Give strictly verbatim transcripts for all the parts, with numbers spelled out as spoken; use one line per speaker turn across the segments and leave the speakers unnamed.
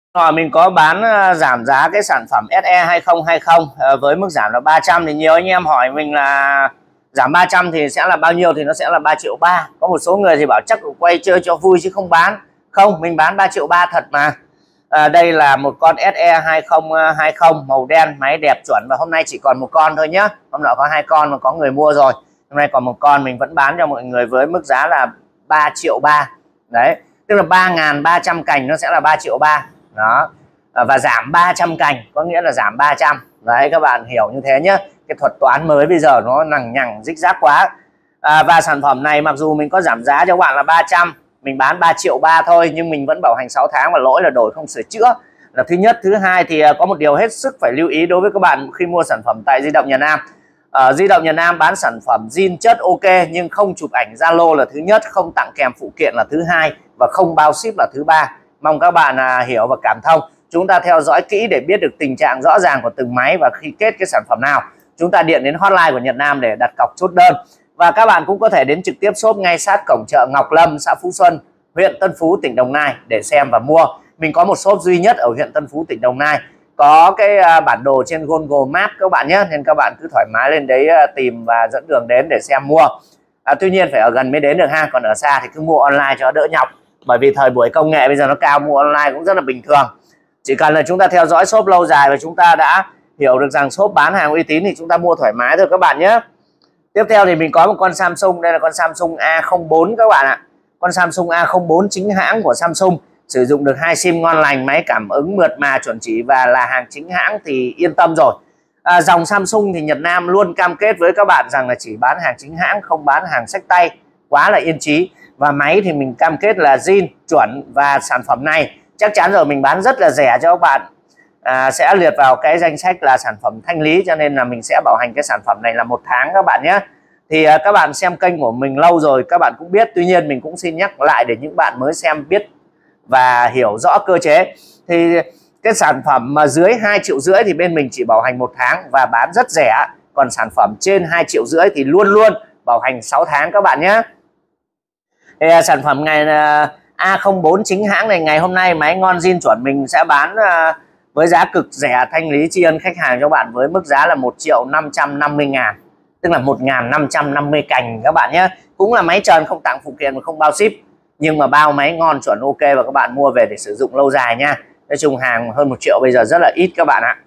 Rồi mình có bán uh, giảm giá cái sản phẩm ét e hai không hai không uh, với mức giảm là ba trăm. Thì nhiều anh em hỏi mình là giảm ba trăm thì sẽ là bao nhiêu, thì nó sẽ là ba triệu ba. Có một số người thì bảo chắc quay chơi cho vui chứ không bán. Không, mình bán ba triệu ba thật mà. À, đây là một con ét e hai không hai không màu đen, máy đẹp chuẩn, và hôm nay chỉ còn một con thôi nhá. Hôm nọ có hai con mà có người mua rồi, hôm nay còn một con, mình vẫn bán cho mọi người với mức giá là ba triệu ba. Đấy, tức là ba nghìn ba trăm cành nó sẽ là ba triệu ba. Đó, và giảm ba trăm cành có nghĩa là giảm ba trăm. Đấy, các bạn hiểu như thế nhé. Cái thuật toán mới bây giờ nó lằng nhằng rích rác quá. À, và sản phẩm này mặc dù mình có giảm giá cho các bạn là ba trăm, mình bán ba triệu ba thôi, nhưng mình vẫn bảo hành sáu tháng và lỗi là đổi không sửa chữa là thứ nhất. Thứ hai thì có một điều hết sức phải lưu ý đối với các bạn khi mua sản phẩm tại Di động Nhật Nam. Ở Di động Nhật Nam bán sản phẩm zin chất ok nhưng không chụp ảnh Zalo là thứ nhất, không tặng kèm phụ kiện là thứ hai, và không bao ship là thứ ba. Mong các bạn à, hiểu và cảm thông. Chúng ta theo dõi kỹ để biết được tình trạng rõ ràng của từng máy, và khi kết cái sản phẩm nào chúng ta điện đến hotline của Nhật Nam để đặt cọc chốt đơn. Và các bạn cũng có thể đến trực tiếp shop ngay sát cổng chợ Ngọc Lâm, xã Phú Xuân, huyện Tân Phú, tỉnh Đồng Nai để xem và mua. Mình có một shop duy nhất ở huyện Tân Phú, tỉnh Đồng Nai. Có cái bản đồ trên Google Maps các bạn nhé, nên các bạn cứ thoải mái lên đấy tìm và dẫn đường đến để xem mua. À, tuy nhiên phải ở gần mới đến được ha, còn ở xa thì cứ mua online cho đỡ nhọc. Bởi vì thời buổi công nghệ bây giờ nó cao, mua online cũng rất là bình thường. Chỉ cần là chúng ta theo dõi shop lâu dài và chúng ta đã hiểu được rằng shop bán hàng uy tín thì chúng ta mua thoải mái thôi các bạn nhé. Tiếp theo thì mình có một con Samsung, đây là con Samsung A không bốn các bạn ạ. Con Samsung A không bốn chính hãng của Samsung, sử dụng được hai sim ngon lành, máy cảm ứng mượt mà chuẩn chỉ và là hàng chính hãng thì yên tâm rồi. À, dòng Samsung thì Nhật Nam luôn cam kết với các bạn rằng là chỉ bán hàng chính hãng, không bán hàng xách tay, quá là yên chí. Và máy thì mình cam kết là zin chuẩn, và sản phẩm này chắc chắn rồi mình bán rất là rẻ cho các bạn. À, sẽ liệt vào cái danh sách là sản phẩm thanh lý, cho nên là mình sẽ bảo hành cái sản phẩm này là một tháng các bạn nhé. Thì à, các bạn xem kênh của mình lâu rồi các bạn cũng biết, tuy nhiên mình cũng xin nhắc lại để những bạn mới xem biết và hiểu rõ cơ chế. Thì cái sản phẩm mà dưới hai triệu rưỡi thì bên mình chỉ bảo hành một tháng và bán rất rẻ, còn sản phẩm trên hai triệu rưỡi thì luôn luôn bảo hành sáu tháng các bạn nhé. Thì à, sản phẩm ngày à, A không bốn chính hãng này ngày hôm nay máy ngon zin chuẩn, mình sẽ bán à, với giá cực rẻ, thanh lý tri ân khách hàng cho bạn với mức giá là một triệu năm trăm năm mươi ngàn, tức là một nghìn năm trăm năm mươi cành các bạn nhé. Cũng là máy trần, không tặng phụ kiện và không bao ship, nhưng mà bao máy ngon chuẩn ok, và các bạn mua về để sử dụng lâu dài nha. Nói chung hàng hơn một triệu bây giờ rất là ít các bạn ạ.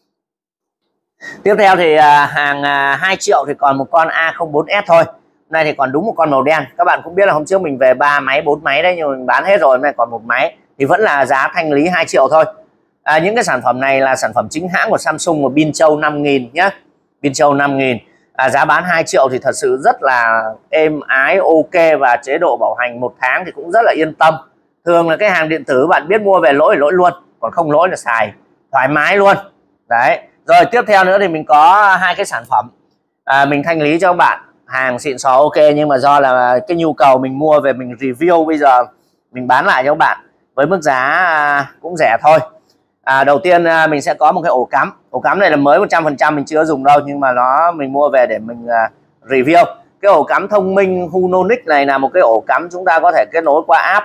Tiếp theo thì à, hàng à, hai triệu thì còn một con A không bốn S thôi. Hôm nay thì còn đúng một con màu đen. Các bạn cũng biết là hôm trước mình về ba máy bốn máy đấy, nhưng mà mình bán hết rồi, hôm nay còn một máy thì vẫn là giá thanh lý hai triệu thôi. À, những cái sản phẩm này là sản phẩm chính hãng của Samsung, và pin trâu năm nghìn nhé, pin trâu năm nghìn. À, giá bán hai triệu thì thật sự rất là êm ái ok, và chế độ bảo hành một tháng thì cũng rất là yên tâm. Thường là cái hàng điện tử bạn biết mua về lỗi lỗi luôn, còn không lỗi là xài thoải mái luôn. Đấy, rồi tiếp theo nữa thì mình có hai cái sản phẩm à, mình thanh lý cho các bạn, hàng xịn sò ok, nhưng mà do là cái nhu cầu mình mua về mình review, bây giờ mình bán lại cho các bạn với mức giá à, cũng rẻ thôi. À, đầu tiên à, mình sẽ có một cái ổ cắm. Ổ cắm này là mới một trăm phần trăm, mình chưa dùng đâu, nhưng mà nó mình mua về để mình à, review. Cái ổ cắm thông minh Hunonic này là một cái ổ cắm chúng ta có thể kết nối qua app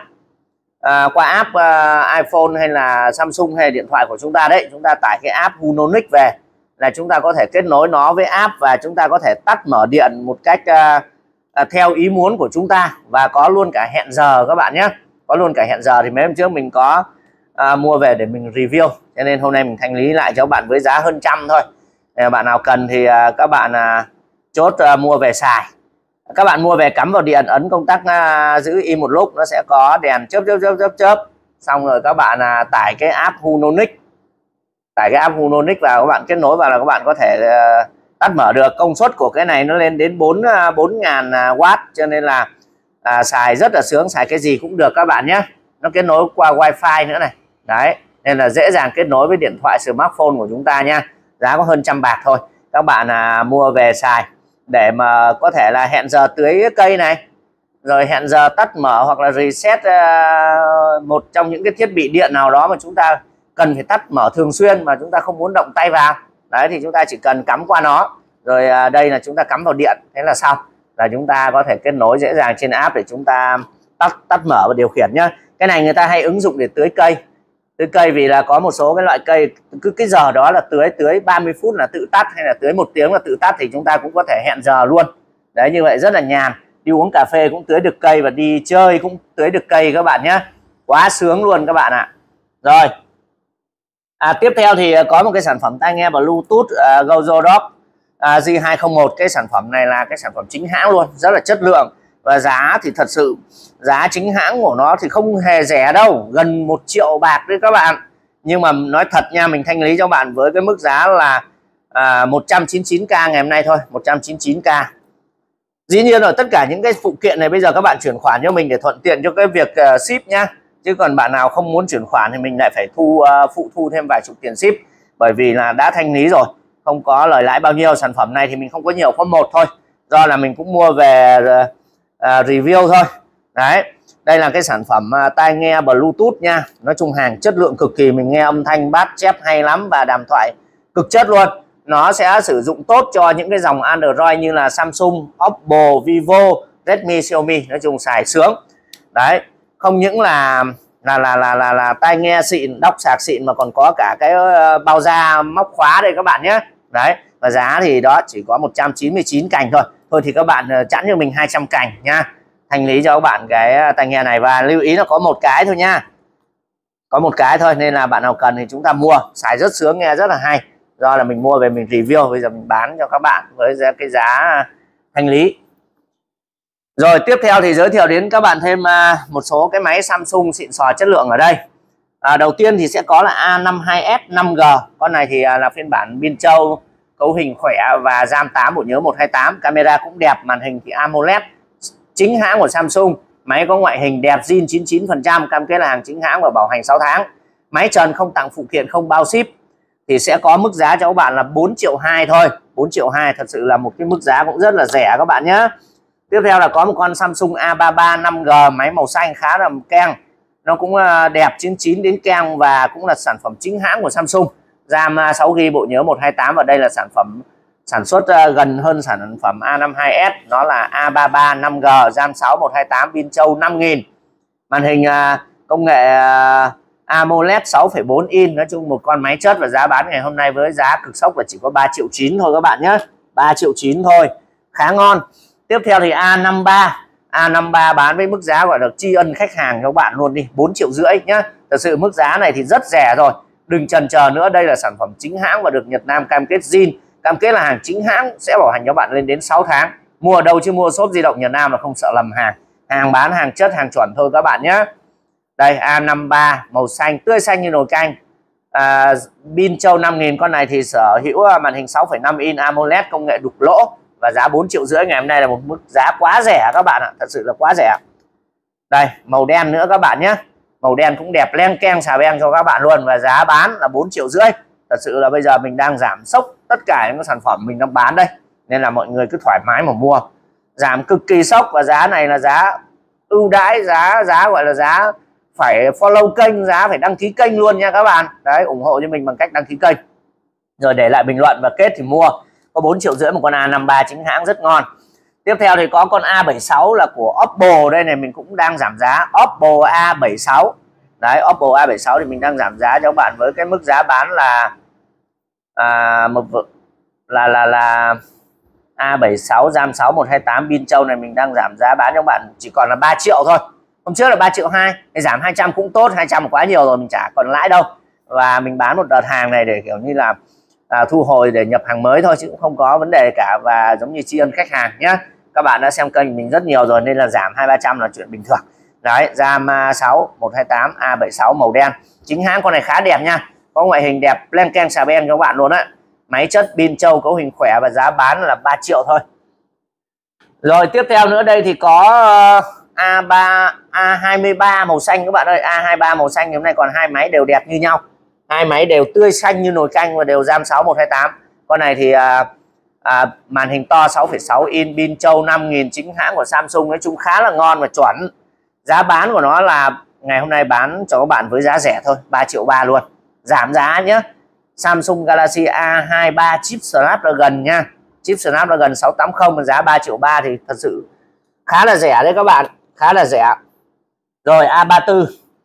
à, qua app à, iPhone hay là Samsung hay điện thoại của chúng ta đấy. Chúng ta tải cái app Hunonic về là chúng ta có thể kết nối nó với app, và chúng ta có thể tắt mở điện một cách à, à, theo ý muốn của chúng ta, và có luôn cả hẹn giờ các bạn nhé. Có luôn cả hẹn giờ. Thì mấy hôm trước mình có À, mua về để mình review, cho nên hôm nay mình thanh lý lại cho các bạn với giá hơn trăm thôi. Nếu bạn nào cần thì à, các bạn à, chốt à, mua về xài. Các bạn mua về cắm vào điện, ấn công tắc à, giữ im một lúc, nó sẽ có đèn chớp chớp chớp chớp chớp. Xong rồi các bạn à, tải cái app Hunonic, tải cái app Hunonic vào, các bạn kết nối vào là các bạn có thể à, tắt mở được. Công suất của cái này nó lên đến bốn nghìn W, cho nên là à, xài rất là sướng, xài cái gì cũng được các bạn nhé. Nó kết nối qua wifi nữa này. Đấy, nên là dễ dàng kết nối với điện thoại smartphone của chúng ta nha. Giá có hơn trăm bạc thôi. Các bạn à, mua về xài để mà có thể là hẹn giờ tưới cây này, rồi hẹn giờ tắt mở, hoặc là reset à, một trong những cái thiết bị điện nào đó mà chúng ta cần phải tắt mở thường xuyên mà chúng ta không muốn động tay vào. Đấy, thì chúng ta chỉ cần cắm qua nó. Rồi à, đây là chúng ta cắm vào điện, thế là xong. Là chúng ta có thể kết nối dễ dàng trên app để chúng ta tắt tắt mở và điều khiển nhá. Cái này người ta hay ứng dụng để tưới cây. Tưới cây vì là có một số cái loại cây cứ cái giờ đó là tưới tưới ba mươi phút là tự tắt, hay là tưới một tiếng là tự tắt, thì chúng ta cũng có thể hẹn giờ luôn. Đấy, như vậy rất là nhàn. Đi uống cà phê cũng tưới được cây, và đi chơi cũng tưới được cây các bạn nhé. Quá sướng luôn các bạn ạ. Rồi. À, tiếp theo thì có một cái sản phẩm tai nghe Bluetooth uh, Gozo Dog uh, G hai không một. Cái sản phẩm này là cái sản phẩm chính hãng luôn, rất là chất lượng, và giá thì thật sự giá chính hãng của nó thì không hề rẻ đâu, gần một triệu bạc đấy các bạn. Nhưng mà nói thật nha, mình thanh lý cho bạn với cái mức giá là à, một trăm chín mươi chín k ngày hôm nay thôi, một trăm chín mươi chín k. Dĩ nhiên rồi, tất cả những cái phụ kiện này bây giờ các bạn chuyển khoản cho mình để thuận tiện cho cái việc uh, ship nhá. Chứ còn bạn nào không muốn chuyển khoản thì mình lại phải thu uh, phụ thu thêm vài chục tiền ship, bởi vì là đã thanh lý rồi, không có lời lãi bao nhiêu. Sản phẩm này thì mình không có nhiều, có một thôi, do là mình cũng mua về uh, uh, review thôi. Đấy, đây là cái sản phẩm uh, tai nghe Bluetooth nha. Nói chung hàng chất lượng cực kỳ, mình nghe âm thanh bass chép hay lắm, và đàm thoại cực chất luôn. Nó sẽ sử dụng tốt cho những cái dòng Android như là Samsung, Oppo, Vivo, Redmi, Xiaomi, nói chung xài sướng. Đấy, không những là là là là là, là tai nghe xịn, đóc sạc xịn, mà còn có cả cái bao da móc khóa đây các bạn nhé. Đấy, và giá thì đó chỉ có một trăm chín mươi chín cành thôi. Thôi thì các bạn chẵn cho mình hai trăm cành nha. Thanh lý cho các bạn cái tai nghe này, và lưu ý nó có một cái thôi nha. Có một cái thôi, nên là bạn nào cần thì chúng ta mua, xài rất sướng, nghe rất là hay. Do là mình mua về mình review, bây giờ mình bán cho các bạn với cái giá thanh lý. Rồi tiếp theo thì giới thiệu đến các bạn thêm một số cái máy Samsung xịn sò chất lượng ở đây. À, đầu tiên thì sẽ có là A năm mươi hai S năm G. Con này thì là phiên bản pin trâu, cấu hình khỏe và RAM tám, bộ nhớ một hai tám. Camera cũng đẹp, màn hình thì AMOLED chính hãng của Samsung. Máy có ngoại hình đẹp, zin chín mươi chín phần trăm, cam kết là hàng chính hãng và bảo hành sáu tháng. Máy trần không tặng phụ kiện, không bao ship. Thì sẽ có mức giá cho các bạn là bốn triệu hai thôi. bốn triệu hai thật sự là một cái mức giá cũng rất là rẻ các bạn nhé. Tiếp theo là có một con Samsung A ba mươi ba năm G, máy màu xanh khá là keng. Nó cũng đẹp, chín mươi chín đến keng, và cũng là sản phẩm chính hãng của Samsung. RAM sáu gi ga bai, bộ nhớ một hai tám, và đây là sản phẩm sản xuất gần hơn sản phẩm A năm mươi hai S. Nó là A ba mươi ba năm G, RAM sáu một hai tám, pin trâu năm nghìn. Màn hình công nghệ AMOLED sáu phẩy bốn inch. Nói chung một con máy chất, và giá bán ngày hôm nay với giá cực sốc là chỉ có ba triệu chín thôi các bạn nhé. ba triệu chín thôi, khá ngon. Tiếp theo thì A năm mươi ba. A năm mươi ba bán với mức giá gọi là tri ân khách hàng cho các bạn luôn đi, bốn triệu rưỡi nhá. Thật sự mức giá này thì rất rẻ rồi, đừng chần chờ nữa. Đây là sản phẩm chính hãng và được Nhật Nam cam kết zin, cam kết là hàng chính hãng, sẽ bảo hành cho bạn lên đến sáu tháng. Mua ở đâu chứ mua shop di động Nhật Nam là không sợ lầm hàng. Hàng bán hàng chất, hàng chuẩn thôi các bạn nhé. Đây, A năm mươi ba màu xanh, tươi xanh như nồi canh. À, pin trâu năm nghìn. Con này thì sở hữu màn hình sáu phẩy năm inch AMOLED công nghệ đục lỗ, và giá bốn triệu rưỡi ngày hôm nay là một mức giá quá rẻ các bạn ạ, thật sự là quá rẻ. Đây, màu đen nữa các bạn nhé. Màu đen cũng đẹp, len keng xà beng cho các bạn luôn, và giá bán là bốn triệu rưỡi. Thật sự là bây giờ mình đang giảm sốc tất cả những sản phẩm mình đang bán đây, nên là mọi người cứ thoải mái mà mua. Giảm cực kỳ sốc, và giá này là giá ưu đãi, giá giá gọi là giá phải follow kênh, giá phải đăng ký kênh luôn nha các bạn. Đấy, ủng hộ cho mình bằng cách đăng ký kênh, rồi để lại bình luận và kết thì mua. Có bốn triệu rưỡi một con A năm mươi ba chính hãng rất ngon. Tiếp theo thì có con A bảy mươi sáu là của Oppo. Đây này, mình cũng đang giảm giá Oppo A bảy mươi sáu. Đấy, Oppo A bảy mươi sáu thì mình đang giảm giá cho các bạn với cái mức giá bán là à, một là là là A bảy mươi sáu, RAM sáu một hai tám, pin trâu này mình đang giảm giá bán cho các bạn chỉ còn là ba triệu thôi. Hôm trước là ba triệu hai, thì giảm hai trăm cũng tốt, hai trăm quá nhiều rồi, mình chả còn lãi đâu. Và mình bán một đợt hàng này để kiểu như là à, thu hồi để nhập hàng mới thôi, chứ cũng không có vấn đề cả, và giống như tri ân khách hàng nhé. Các bạn đã xem kênh mình rất nhiều rồi, nên là giảm hai ba trăm là chuyện bình thường. Đấy, RAM sáu một hai tám A bảy mươi sáu màu đen, chính hãng. Con này khá đẹp nha, có ngoại hình đẹp, len keng xà beng cho các bạn luôn á. Máy chất, pin trâu, cấu hình khỏe, và giá bán là ba triệu thôi. Rồi tiếp theo nữa đây thì có A ba A hai mươi ba màu xanh các bạn ơi. A hai mươi ba màu xanh hôm nay còn hai máy đều đẹp như nhau, hai máy đều tươi xanh như nồi canh, và đều RAM sáu một hai tám. Con này thì à, à, màn hình to sáu phẩy sáu inch, pin trâu năm nghìn, chính hãng của Samsung. Nói chung khá là ngon và chuẩn. Giá bán của nó là ngày hôm nay bán cho các bạn với giá rẻ thôi, ba triệu ba luôn, giảm giá nhé. Samsung Galaxy A hai mươi ba chip Snapdragon nha, chip Snapdragon sáu tám không, giá ba triệu ba thì thật sự khá là rẻ đấy các bạn, khá là rẻ. Rồi A ba mươi tư,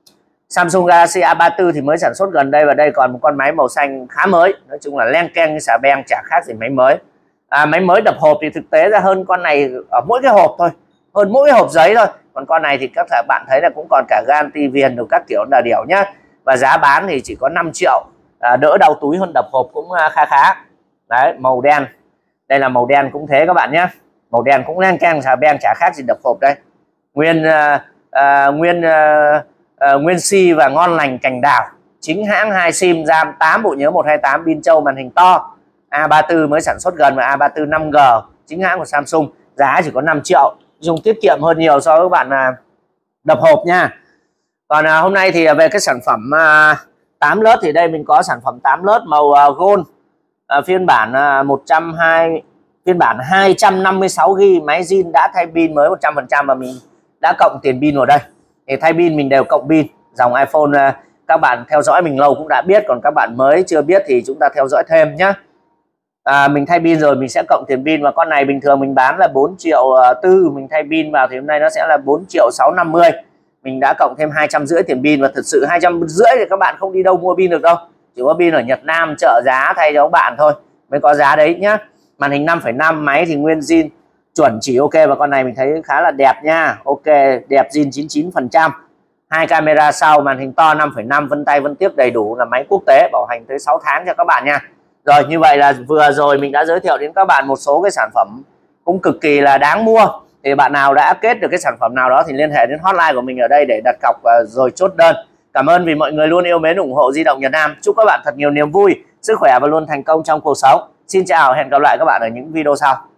Samsung Galaxy A ba mươi tư thì mới sản xuất gần đây, và đây còn một con máy màu xanh khá mới. Nói chung là len keng xà beng, chả khác gì máy mới. À, máy mới đập hộp thì thực tế ra hơn con này ở mỗi cái hộp thôi, hơn mỗi cái hộp giấy thôi. Còn con này thì các bạn thấy là cũng còn cả guarantee viền được các kiểu là điều nhá. Và giá bán thì chỉ có năm triệu, à, đỡ đau túi hơn đập hộp cũng khá khá. Đấy, màu đen. Đây là màu đen cũng thế các bạn nhé. Màu đen cũng len keng xà beng, chả khác gì đập hộp đây. Nguyên uh, uh, nguyên uh, uh, nguyên si và ngon lành cành đào, chính hãng, hai sim, RAM tám, bộ nhớ một hai tám, pin trâu, màn hình to. A ba mươi tư mới sản xuất gần, và A ba mươi tư năm G chính hãng của Samsung, giá chỉ có năm triệu, dùng tiết kiệm hơn nhiều so với các bạn là đập hộp nha. Còn à, hôm nay thì về cái sản phẩm à, tám lớt thì đây mình có sản phẩm tám lớt màu à, gold, à, phiên bản à, một trăm hai mươi, phiên bản hai trăm năm mươi sáu gi ga bai, máy zin đã thay pin mới một trăm phần trăm, và mình đã cộng tiền pin vào đây. Thì thay pin mình đều cộng pin. Dòng iPhone à, các bạn theo dõi mình lâu cũng đã biết, còn các bạn mới chưa biết thì chúng ta theo dõi thêm nhé. À, mình thay pin rồi mình sẽ cộng tiền pin, và con này bình thường mình bán là bốn triệu tư, mình thay pin vào thì hôm nay nó sẽ là bốn triệu sáu trăm năm mươi. Mình đã cộng thêm hai trăm rưỡi tiền pin, và thật sự hai trăm rưỡi thì các bạn không đi đâu mua pin được đâu, chỉ có pin ở Nhật Nam trợ giá thay cho các bạn thôi mới có giá đấy nhá. Màn hình năm phẩy năm, máy thì nguyên zin chuẩn chỉ ok, và con này mình thấy khá là đẹp nha. Ok, đẹp, zin chín mươi chín phần trăm. Hai camera sau, màn hình to năm phẩy năm, vân tay vân tiếp đầy đủ, là máy quốc tế bảo hành tới sáu tháng cho các bạn nha. Rồi, như vậy là vừa rồi mình đã giới thiệu đến các bạn một số cái sản phẩm cũng cực kỳ là đáng mua. Thì bạn nào đã kết được cái sản phẩm nào đó thì liên hệ đến hotline của mình ở đây để đặt cọc rồi chốt đơn. Cảm ơn vì mọi người luôn yêu mến ủng hộ Di động Nhật Nam. Chúc các bạn thật nhiều niềm vui, sức khỏe và luôn thành công trong cuộc sống. Xin chào, hẹn gặp lại các bạn ở những video sau.